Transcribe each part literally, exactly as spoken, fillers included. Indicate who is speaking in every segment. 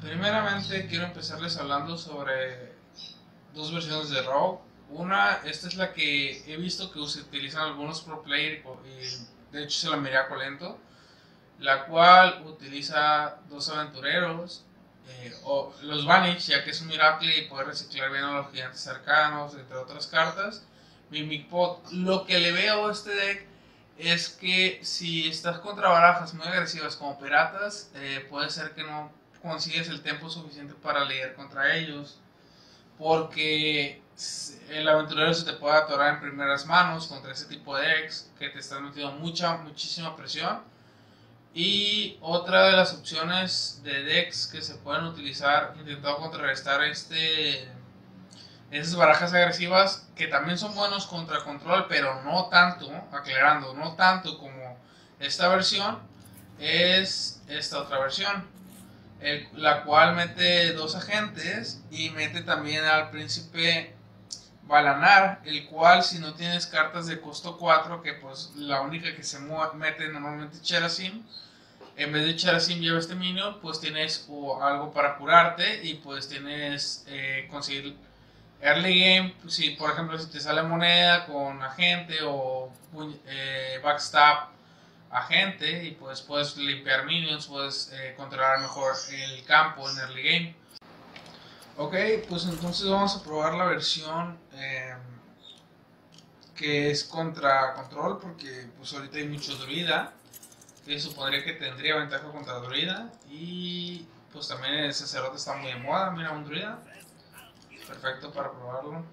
Speaker 1: Primeramente quiero empezarles hablando sobre dos versiones de Rogue. Una, esta es la que he visto que se utilizan algunos pro player y de hecho se la miré a Colento, la cual utiliza dos aventureros, eh, o los Vanish, ya que es un Miracle y puede reciclar bien a los gigantes cercanos, entre otras cartas. Mimic Pot, lo que le veo a este deck es que si estás contra barajas muy agresivas como piratas, eh, puede ser que no consigues el tiempo suficiente para lidiar contra ellos, porque el aventurero se te puede atorar en primeras manos contra ese tipo de decks que te están metiendo mucha, muchísima presión. Y otra de las opciones de decks que se pueden utilizar intentando contrarrestar este, esas barajas agresivas, que también son buenos contra control, pero no tanto, aclarando, no tanto como esta versión, es esta otra versión, el, la cual mete dos agentes y mete también al príncipe Balanar, el cual si no tienes cartas de costo cuatro, que pues la única que se mete normalmente es Cherasim, en vez de Cherasim lleva este minion, pues tienes o algo para curarte y pues tienes eh, conseguir early game, si por ejemplo si te sale moneda con agente o eh, backstab agente, y pues puedes limpiar minions, puedes eh, controlar mejor el campo en early game. Ok, pues entonces vamos a probar la versión eh, que es contra control, porque pues ahorita hay mucho druida, que supondría que tendría ventaja contra druida, y pues también el sacerdote está muy de moda. Mira, un druida perfecto para probarlo.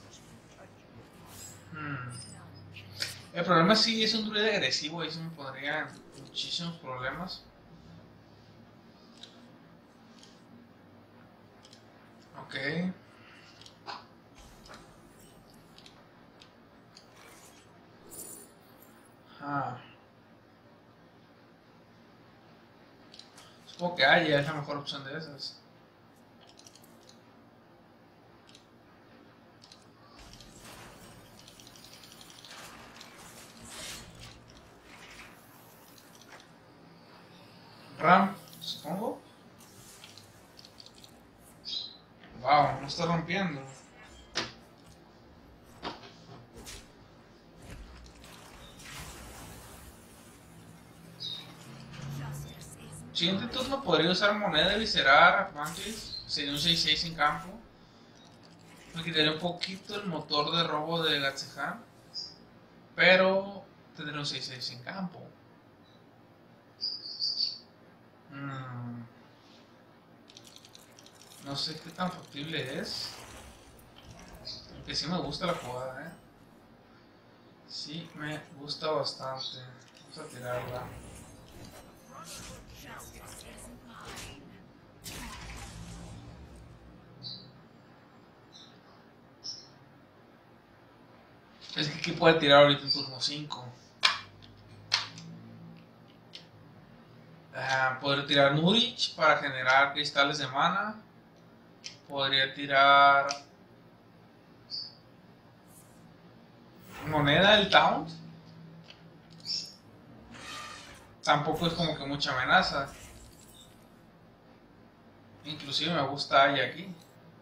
Speaker 1: hmm. El problema es si es un druida agresivo, y eso me pondría muchísimos problemas. Ok. Ah. Supongo que Aya es la mejor opción de esas. Ram, supongo. Wow, no está rompiendo. Siguiente turno podría usar moneda de viscerar Mantis. Sería un seis seis en campo. Me quitaría un poquito el motor de robo de Gatsehan, pero tendría un seis seis en campo. Mm. No sé qué tan factible es. Aunque sí me gusta la jugada, eh. Sí me gusta bastante. Vamos a tirarla. Es que aquí puede tirar ahorita en turno cinco. Uh, podría tirar Nurich para generar cristales de mana. Podría tirar moneda del Taunt. Tampoco es como que mucha amenaza. Inclusive me gusta Aya aquí.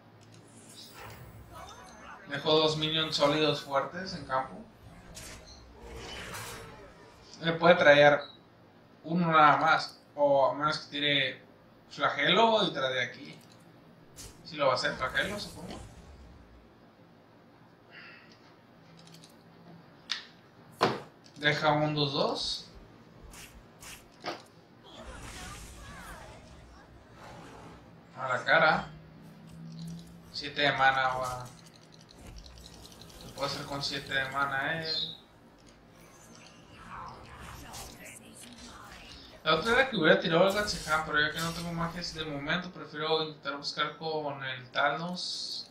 Speaker 1: Dejo dos minions sólidos fuertes en campo. Me puede traer uno nada más, o a menos que tire flagelo y trae de aquí. Si lo va a hacer flagelo, supongo. Deja un dos dos. A la cara. siete de mana. Va. Se puede hacer con siete de mana él. La otra era que hubiera tirado el Gatsehan, pero ya que no tengo magias de momento, prefiero intentar buscar con el Thanos.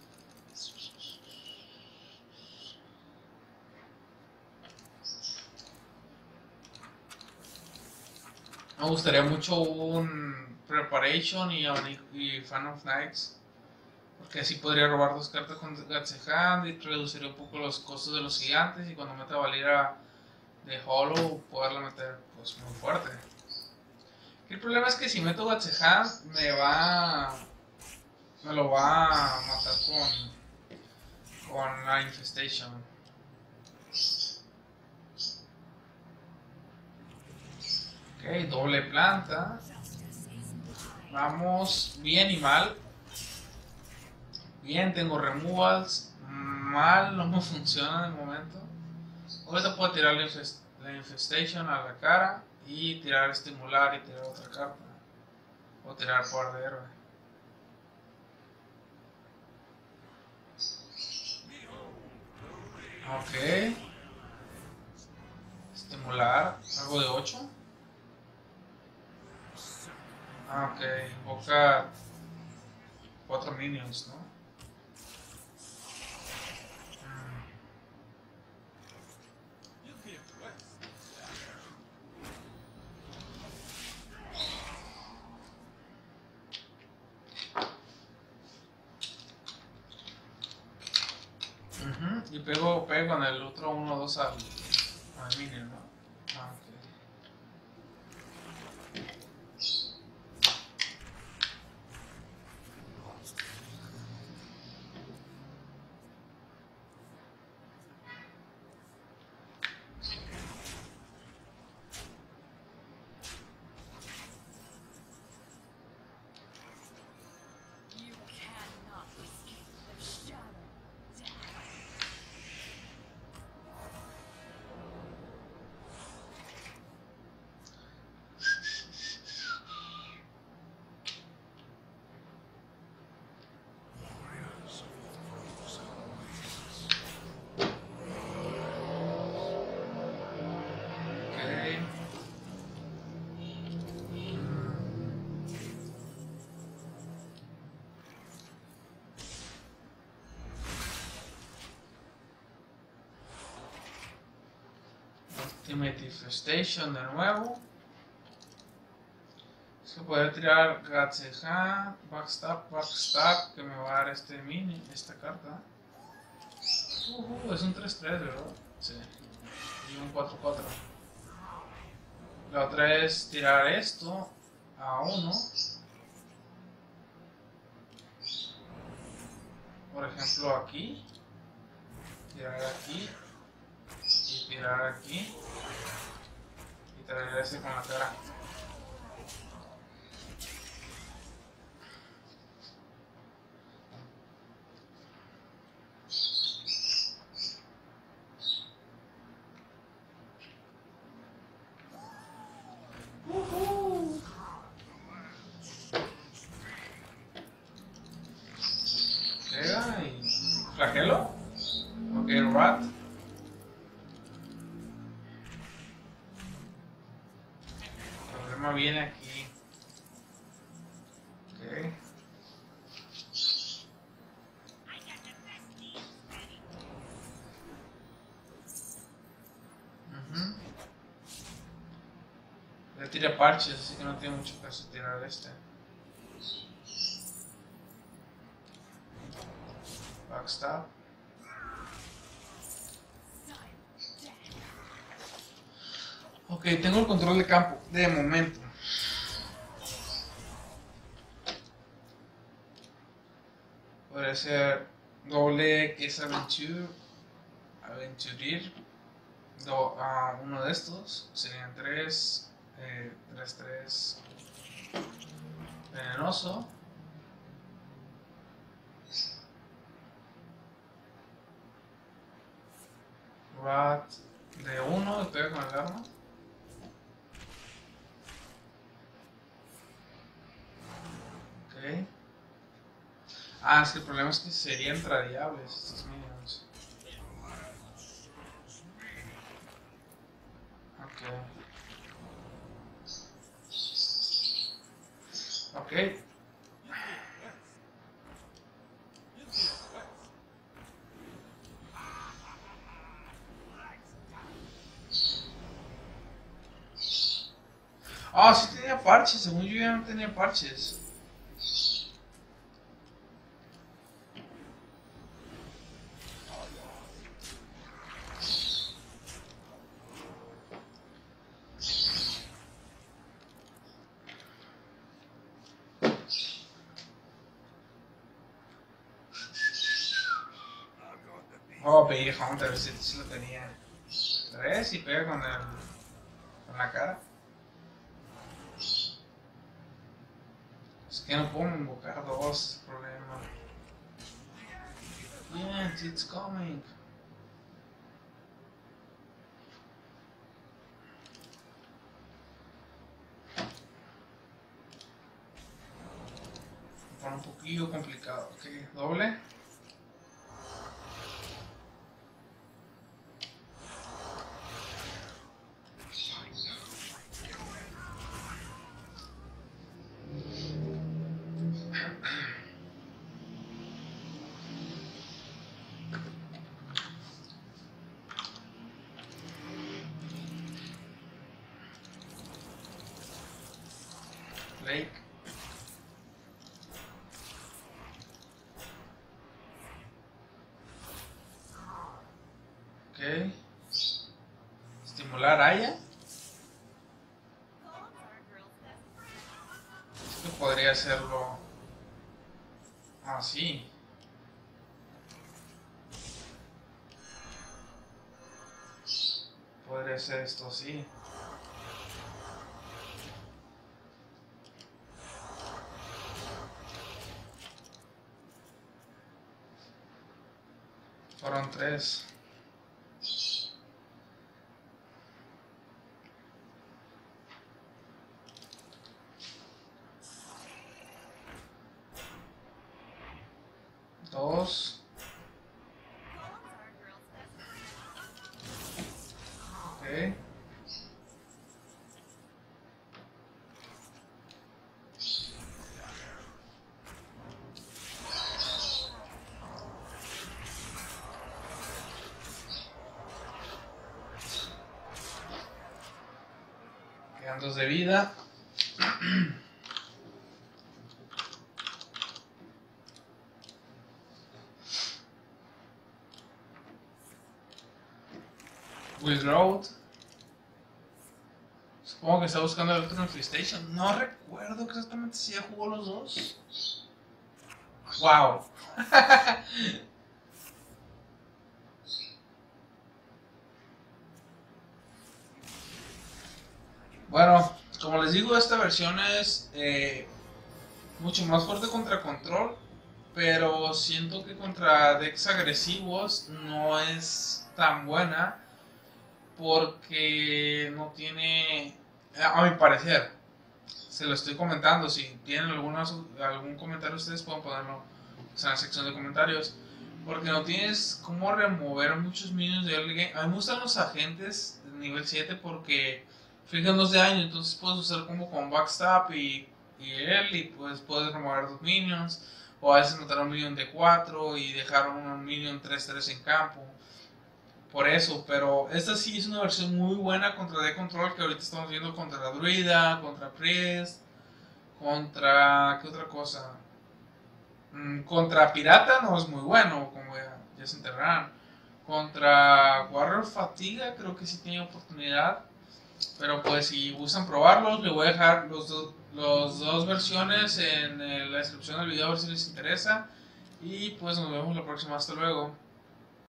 Speaker 1: Me gustaría mucho un Preparation y, y Fan of Nights, porque así podría robar dos cartas con Gatsehan y reduciría un poco los costos de los gigantes, y cuando meta Valera de Hollow poderla meter pues muy fuerte. El problema es que si meto Gatsehan me va... Me lo va a matar con... Con la Infestation. Ok, doble planta. Vamos bien y mal. Bien, tengo removals. Mal, no me funciona de momento. Ahorita puedo tirar la, infest la Infestation a la cara. Y tirar estimular y tirar otra carta. O tirar poder de héroe. Ok. Estimular. Algo de ocho. Ah, ok. Invoca cuatro minions, ¿no? Y pego, pego con el otro uno dos al, al minion, ¿no? Ah, ok. Ultimate Infestation de nuevo. Es que poder tirar Gatsehan, Backstab, Backstab, que me va a dar este mini, esta carta. Uh, uh, es un tres tres, ¿verdad? Sí. Y un cuatro cuatro. La otra es tirar esto a uno. Por ejemplo aquí. Tirar aquí. Y tirar aquí. Y traer ese con la cara. Pega y flagelo. Ok, rat. El problema viene aquí. Ok. Uh-huh. Le tira parches, así que no tiene mucho caso tirar este. Backstab. Ok, tengo el control de campo, de momento. Podría ser doble que es Aventure, Aventurir, do, uh, uno de estos, serían tres, eh, tres, tres, venenoso. Rat de uno y pega con el arma. Ok. Ah, es que el problema es que serían tradiables estos minions. Ok. Ok. Ah, oh, sí tenía parches, según yo ya no tenía parches. Oh, pegué Hunter, sí, sí lo tenía. Tres y pega con el. con la cara. Es que no puedo invocar dos, problema. Yes, it's coming. Fue un poquillo complicado. Ok, doble. Lake. Ok. Estimular Aya. Esto podría hacerlo así. Podría ser esto así. Fueron tres. Dos. Ok. Quedan dos de vida. Will Road. Supongo que está buscando el otro Infestation. No recuerdo exactamente si ya jugó los dos. Wow. Bueno, como les digo, esta versión es eh, mucho más fuerte contra control, pero siento que contra decks agresivos no es tan buena porque no tiene, a mi parecer, se lo estoy comentando, si tienen algunos, algún comentario ustedes pueden ponerlo en la sección de comentarios, porque no tienes cómo remover muchos minions de early game. A mí me gustan los agentes de nivel siete porque fijan dos de daño, entonces puedes usar como con backstab y, y él, y pues puedes remover dos minions, o a veces matar un minion de cuatro y dejar un minion tres tres en campo. Por eso, pero esta sí es una versión muy buena contra D Control, que ahorita estamos viendo contra la Druida, contra Priest, contra... ¿qué otra cosa? Mm, contra Pirata no es muy bueno, como ya, ya se enterarán. Contra Warrior Fatiga creo que sí tiene oportunidad. Pero pues si gustan probarlos, les voy a dejar los, do, los dos versiones en la descripción del video a ver si les interesa. Y pues nos vemos la próxima, hasta luego.